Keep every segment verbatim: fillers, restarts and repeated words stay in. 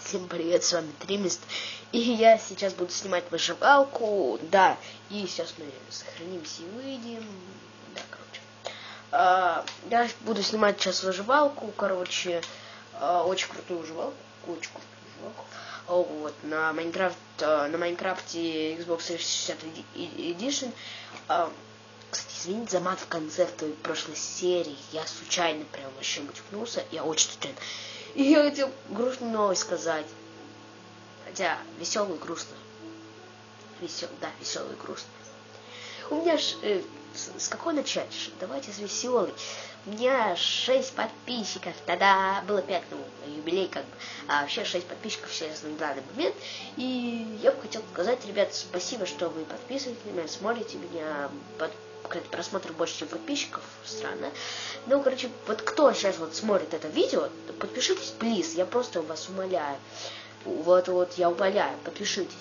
Всем привет, с вами Тримист. И я сейчас буду снимать выживалку. Да, и сейчас мы сохранимся и выйдем. Да, короче. А, я буду снимать сейчас выживалку, короче. А, очень крутую выживалку. Очень крутую выживалку. Вот, на Майнкрафт, на Майнкрафте Xbox триста шестьдесят Edition. А, кстати, извините за мат в конце в той прошлой серии. Я случайно прям вообще мутькнулся. Я очень случайно. И я хотел грустную новость сказать. Хотя веселую и грустную. Весел, да, веселую и грустную. У меня ж... Э, с, с какой начать? Давайте с веселой. У меня шесть подписчиков. Тогда было пять, ну, юбилей как бы. А вообще шесть подписчиков сейчас на данный момент. И я бы хотел сказать, ребят, спасибо, что вы подписываетесь на меня, смотрите меня. Под... Просмотров больше, чем подписчиков. Странно. Ну, короче, вот кто сейчас вот смотрит это видео, подпишитесь, плиз. Я просто вас умоляю. Вот, вот, я умоляю, подпишитесь.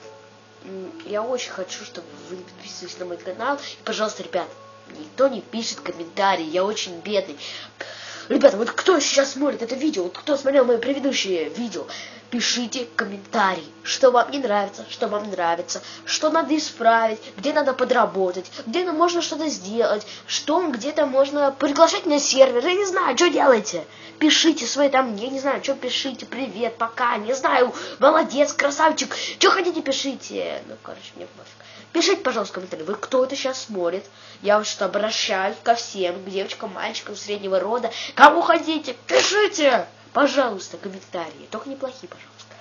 Я очень хочу, чтобы вы подписывались на мой канал. И, пожалуйста, ребят, никто не пишет комментарии. Я очень бедный. Ребята, вот кто сейчас смотрит это видео, вот кто смотрел мои предыдущие видео, пишите комментарии, что вам не нравится, что вам нравится, что надо исправить, где надо подработать, где можно что-то сделать, что где-то можно приглашать на сервер, я не знаю, что делаете. Пишите свои там, я не знаю, что пишите, привет, пока, не знаю, молодец, красавчик, что хотите, пишите. Ну, короче, мне пофиг. Пишите, пожалуйста, комментарии, вы кто это сейчас смотрит. Я вот что обращаюсь ко всем, к девочкам, мальчикам среднего рода. Кому хотите, пишите, пожалуйста, комментарии. Только неплохие, пожалуйста.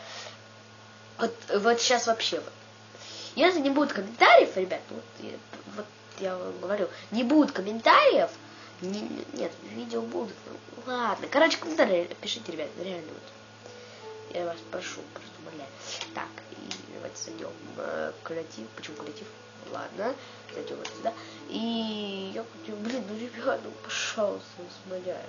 Вот, вот сейчас вообще вот. Если не будет комментариев, ребят, вот, вот я вам говорю, не будет комментариев, не, нет, видео будут. Ну, ладно, короче, комментарии пишите, ребят, реально вот. Я вас прошу, просто умоляю. Так, и давайте зайдем э, креатив. Почему креатив? Ладно, зайдем вот сюда. И я хочу, блин, ну ребят, ну пожалуйста, вас умоляю.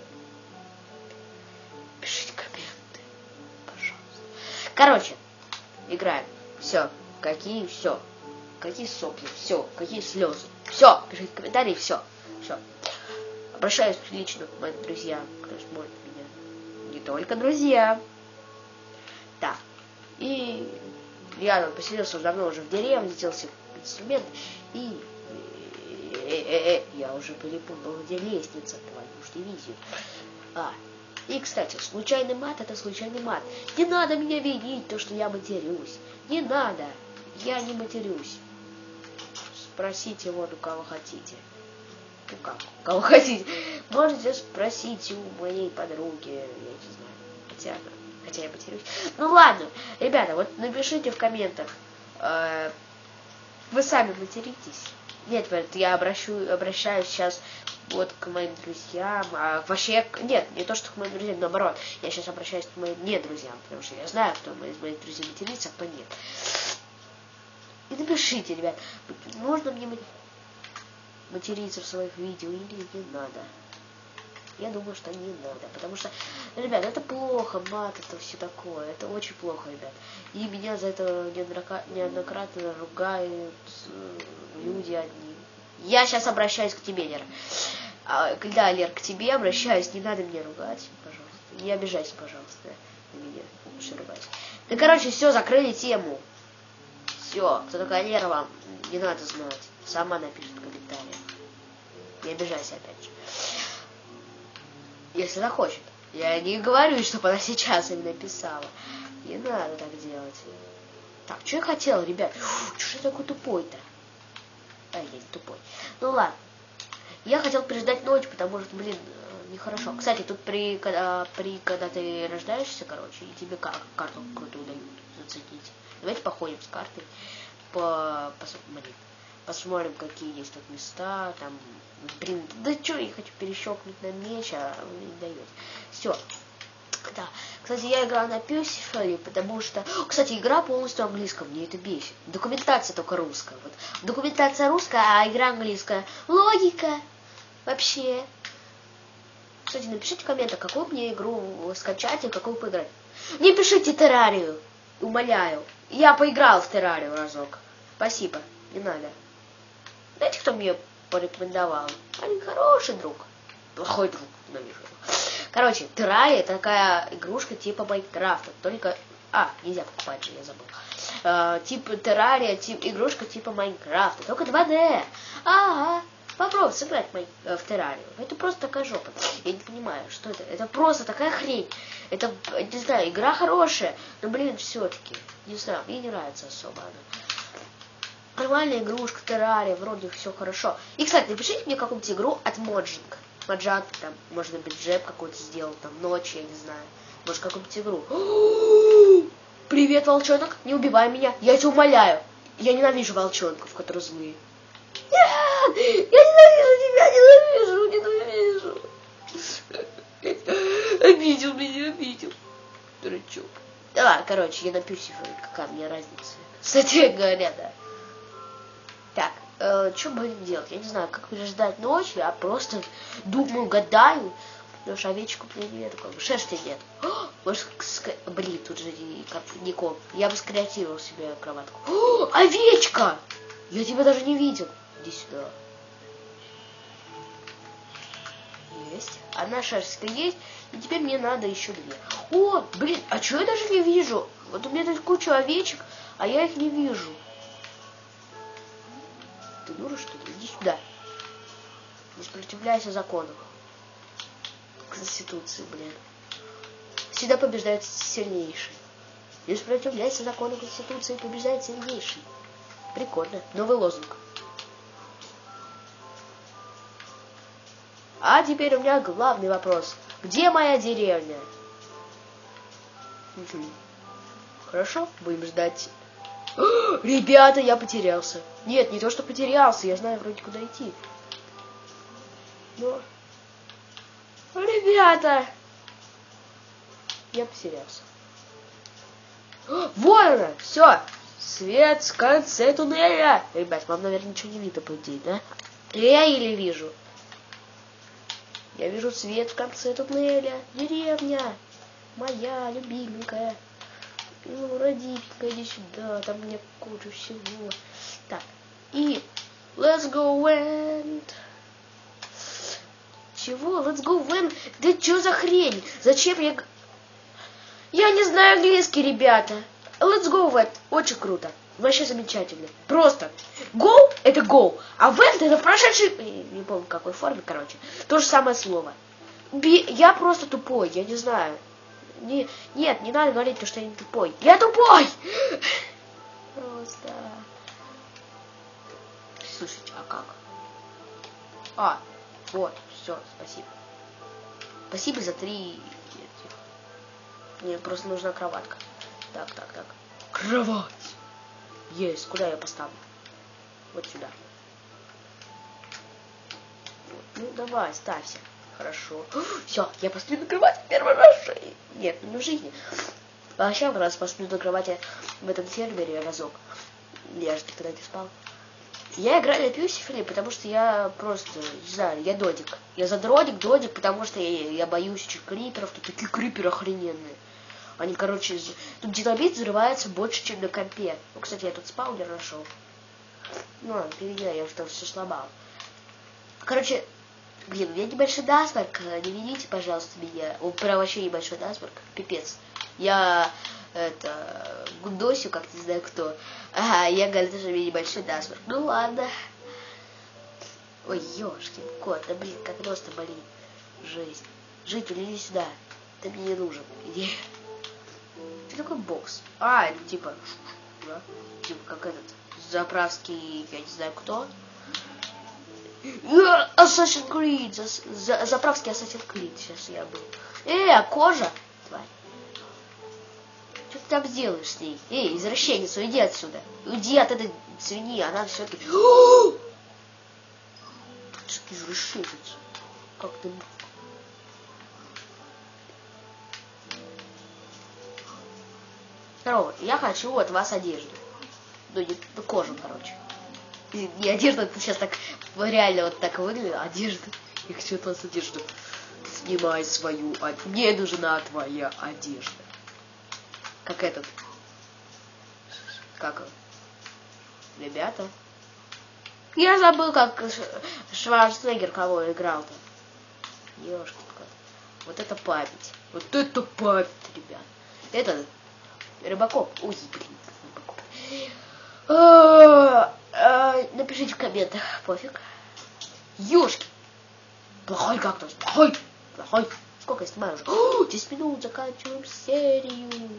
Пишите комменты, пожалуйста. Короче, играем. Все. Какие все. Какие сопли, все. Какие слезы. Все. Пишите комментарии, все. Все. Обращаюсь лично к моим друзьям, кто смотрит меня. Не только друзья. Да. И я поселился уже давно уже в деревне, сделал себе инструмент. И э, э, э, я уже перепутал, где лестница, твою ж дивизию. А, и, кстати, случайный мат — это случайный мат. Не надо меня винить, то, что я матерюсь. Не надо. Я не матерюсь. Спросите вот у кого хотите. Ну как, у кого хотите. Можете спросить у моей подруги. Я не знаю. Хотя, хотя я матерюсь. Ну ладно. Ребята, вот напишите в комментах. Э, вы сами материтесь. Нет, я обращу, обращаюсь сейчас вот к моим друзьям. А вообще, нет, не то, что к моим друзьям, наоборот. Я сейчас обращаюсь к моим не друзьям, потому что я знаю, кто из моих друзей матерится, а кто нет. И напишите, ребят, нужно мне материться в своих видео или не надо. Я думаю, что не надо, потому что, ребят, это плохо, мат, это все такое, это очень плохо, ребят. И меня за это неоднократно ругают люди одни. Я сейчас обращаюсь к тебе, Лера. А, да, Лер, к тебе обращаюсь, не надо меня ругать, пожалуйста. Не обижайся, пожалуйста, на меня, что ругать. Да, короче, все, закрыли тему. Все, кто такая Лера, вам не надо знать. Сама напишет в комментариях. Не обижайся опять же. Если она хочет. Я не говорю, чтобы она сейчас им написала. Не надо так делать. Так, что я хотел, ребят? Фу, что я такой тупой-то? А, я не тупой. Ну ладно. Я хотел переждать ночь, потому что, блин, нехорошо. Кстати, тут при когда, при, когда ты рождаешься, короче, и тебе кар карту крутую дают заценить. Давайте походим с картой. По, по, блин, посмотрим, какие есть тут места. Там, блин, да что, я хочу перещелкнуть на меч, а он не дает. Все. Да. Кстати, я играю на пёсе, потому что... Кстати, игра полностью английская, мне это бесит. Документация только русская. Вот. Документация русская, а игра английская. Логика. Вообще. Кстати, напишите в комментах, какую мне игру скачать и какую поиграть. Не пишите террарию. Умоляю. Я поиграл в террарию разок. Спасибо. Не надо. Знаете, кто мне порекомендовал? Они хороший друг. Плохой друг, навижу. Короче, террария такая игрушка типа Майнкрафта, только А, нельзя покупать же, я забыл. А, типа террария, тип, игрушка типа Майнкрафта, только два дэ. Ага. Попробуй сыграть в, э, в террарию. Это просто такая жопа. Я не понимаю, что это. Это просто такая хрень. Это, не знаю, игра хорошая, но, блин, все-таки, не знаю, мне не нравится особо она. Нормальная игрушка, террария, вроде все хорошо. И, кстати, напишите мне какую-нибудь игру от Моджинг. Моджанг, там, может быть, джеб какой-то сделал, там, ночь, я не знаю. Может, какую-нибудь игру. Привет, волчонок, не убивай меня, я тебя умоляю. Я ненавижу волчонков, которые злые. Нет! Я ненавижу тебя, ненавижу, ненавижу. Обидел меня, обидел. Дурачок. Давай, короче, я напьюсь, какая мне разница. Кстати говоря, да. Так, э, что будем делать? Я не знаю, как переждать ночь, я просто думаю, гадаю. Потому что овечку нет, как бы шерсти нет. О, может, блин, тут же не, не коп. Я бы скреатировал себе кроватку. О, овечка! Я тебя даже не видел. Иди сюда. Есть. Одна шерсть-то есть. И теперь мне надо еще две. О, блин, а чего я даже не вижу? Вот у меня тут куча овечек, а я их не вижу. Ты дура, что ли? Иди сюда. Не сопротивляйся закону. Конституции, блин. Всегда побеждает сильнейший. Не сопротивляйся закону Конституции, побеждает сильнейший. Прикольно. Новый лозунг. А теперь у меня главный вопрос. Где моя деревня? Угу. Хорошо, будем ждать. О, ребята, я потерялся. Нет, не то, что потерялся. Я знаю вроде куда идти. Но... Ребята! Я потерялся. О, вон она! Все! Свет в конце туннеля! Ребят, вам, наверное, ничего не видно, по идее, да? Я еле вижу. Я вижу свет в конце туннеля. Деревня. Моя любименькая. Ну, родителька, иди сюда. Там у меня куча всего. Так. И... Let's go and... Чего? Let's go when? Да что за хрень? Зачем я... Я не знаю английский, ребята. Let's go when. Очень круто. Вообще замечательно. Просто. Go — это go. А when — это прошедший... Не помню, в какой форме, короче. То же самое слово. Би... Я просто тупой, я не знаю. Не... Нет, не надо говорить, что я не тупой. Я тупой! Просто... Слушайте, а как? А, вот, все, спасибо. Спасибо за три... Мне просто нужна кроватка. Так, так, так. Кровать! Есть. Куда я поставлю? Вот сюда. Вот. Ну, давай, ставься. Хорошо. Все, я посплю на кровати первый раз в жизни. Нет, не в жизни. Вообще, раз посплю на кровати в этом сервере разок. Я же никогда не спал. Я играю на Пьюсифиле, потому что я просто, не знаю, я додик. Я задродик, додик, потому что я, я боюсь этих криперов. Тут такие криперы охрененные. Они, короче, тут динамит взрывается больше, чем на компе. Ну, кстати, я тут спаунер нашел. Ну ладно, переделай, я уже там все сломал. Короче, блин, у меня небольшой насморк. Не видите, пожалуйста, меня. Он прям вообще небольшой насморк. Пипец. Я, это, гундосю, как не знаю кто. Ага, я говорю, что у меня небольшой насморк. Ну ладно. Ой, ёшкин кот, да блин, как нос-то болит. Жесть. Житель, иди сюда. Ты мне не нужен. Иди. Что такое бокс? А, это типа, да? Типа как этот заправский, я не знаю кто. Assassin's Creed, за, за, заправский Assassin's Creed, сейчас я был. Э, кожа, тварь. Что ты так сделаешь с ней? Эй, извращенец, уйди отсюда. Уйди от этой свиньи, она все-таки... Что ты извращенец? Как ты... Здорово, я хочу от вас одежду. Ну, не ну, кожу, короче. Не, не одежда, это сейчас так реально вот так выглядит. Одежда. Я хочу от вас одежду. Снимай свою одежду. Мне нужна твоя одежда. Как этот. Как он? Ребята. Я забыл, как Шварценеггер кого играл-то. Ёшкин кот. Вот это память. Вот это память, ребят. Это... Рыбакоп. Ой, блин. Рыбакоп. А, а, напишите в комментах. Пофиг. Ёшки. Плохой кактус. Плохой. Плохой. Сколько я снимаю уже? О, десять минут. Заканчиваем серию.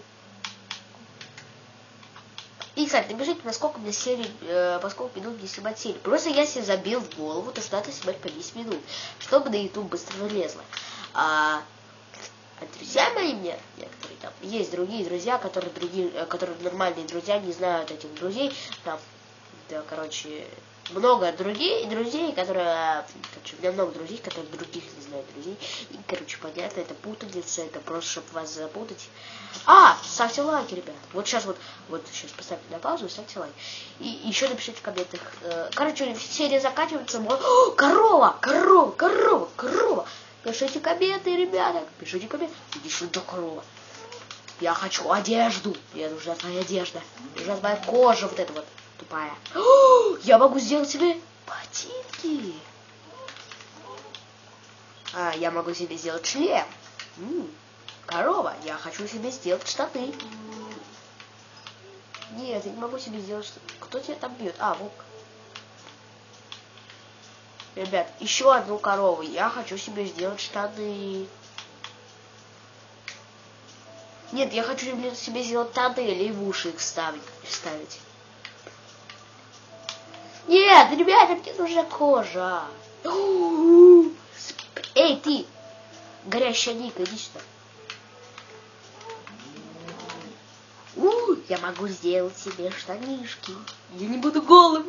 И, кстати, напишите, насколько мне серии, э, по сколько минут мне снимать серию. Просто я себе забил в голову, то что надо снимать по десять минут, чтобы на YouTube быстро вылезло. А, а друзья мои мне, некоторые там, есть другие друзья, которые другие, которые нормальные друзья, не знают этих друзей. Там, да, короче, много других друзей, которые, короче, у меня много друзей, которые других не знают друзей. И, короче, понятно, это путаница, это просто, чтобы вас запутать. А, ставьте лайки, ребят. Вот сейчас вот, вот сейчас поставьте на паузу и ставьте лайк. И еще напишите в комментах. Короче, серия заканчивается. О, корова, корова, корова, корова. Пишите комменты, ребята. Пишите комменты. Иди сюда, корова. Я хочу одежду. Мне нужна твоя одежда. Мне нужна твоя кожа вот эта вот тупая. О, я могу сделать себе ботинки. А, я могу себе сделать шлем. М-м. Корова, я хочу себе сделать штаны. Нет, я не могу себе сделать штаны. Кто тебя там бьет? А, волк. Ребят, еще одну корову. Я хочу себе сделать штаны. Нет, я хочу себе сделать тоннели и в уши их ставить. ставить. Нет, ребята, мне нужна кожа. Эй, ты, горящая ника, иди сюда. У, я могу сделать себе штанишки. Я не буду голым.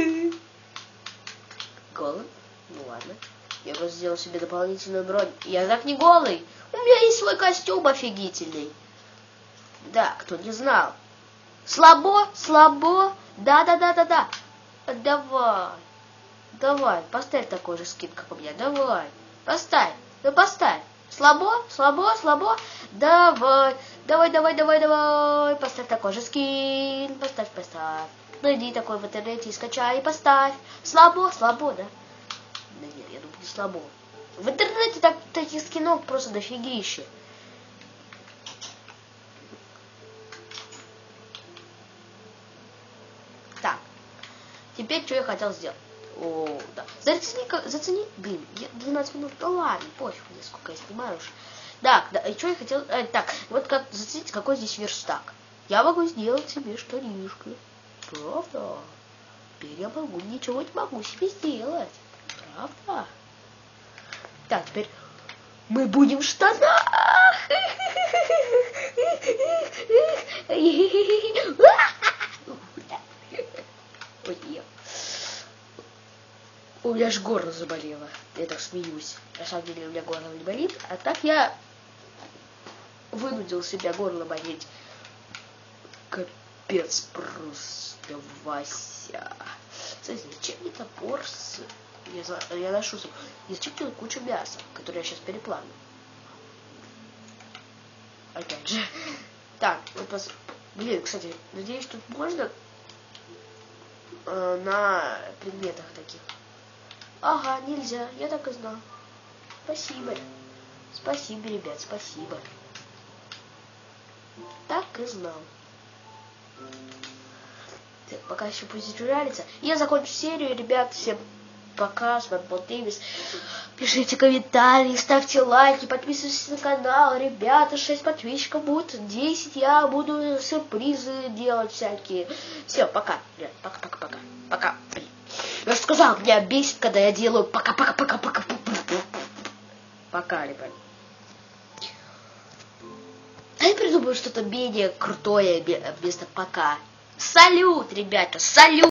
Голым? Ну ладно. Я просто сделал себе дополнительную бронь. Я так не голый. У меня есть свой костюм офигительный. Да, кто не знал. Слабо, слабо. Да-да-да-да-да. Давай. Давай, поставь такой же скин, как у меня. Давай. Поставь. Ну поставь. Слабо, слабо, слабо. Давай. Давай, давай, давай, давай. Поставь такой же скин. Поставь, поставь. Найди такой в интернете и скачай и поставь. Слабо, слабо, да? Да нет, я думаю, не слабо. В интернете так, таких скинов просто дофигища. Так. Теперь, что я хотел сделать? О, да. Зацени, зацени. Блин, я двенадцать минут. Да ладно, пофиг мне, сколько я снимаю уж. Так, да, и что я хотел... Э, так, вот как зацените, какой здесь верстак. Я могу сделать себе штанишки. Правда? Теперь я могу, ничего не могу себе сделать. Правда? Так, теперь мы будем в штанах. Ой, у меня аж горло заболело. Я так смеюсь. На самом деле у меня горло не болит. А так я вынудил себя горло болеть. Капец просто, Вася. Кстати, зачем мне топор с... Я, я ношу... Зачем мне кучу мяса, которое я сейчас переплавлю? Опять же. Так, вот пос... Блин, кстати, надеюсь, тут можно э, на предметах таких. Ага, нельзя, я так и знал. Спасибо. Спасибо, ребят, спасибо. Так и знал. Так, пока еще пусть журалится. Я закончу серию, ребят. Всем пока. С вами был Дэвис. Пишите комментарии, ставьте лайки, подписывайтесь на канал. Ребята, шесть подписчиков будет, десять. Я буду сюрпризы делать всякие. Все, пока. Ребят, пока-пока-пока. Пока. Блин. Я же сказал, меня бесит, когда я делаю пока-пока-пока-пока. Пока, ребят. А я придумаю что-то менее крутое вместо пока. Салют, ребята, салют!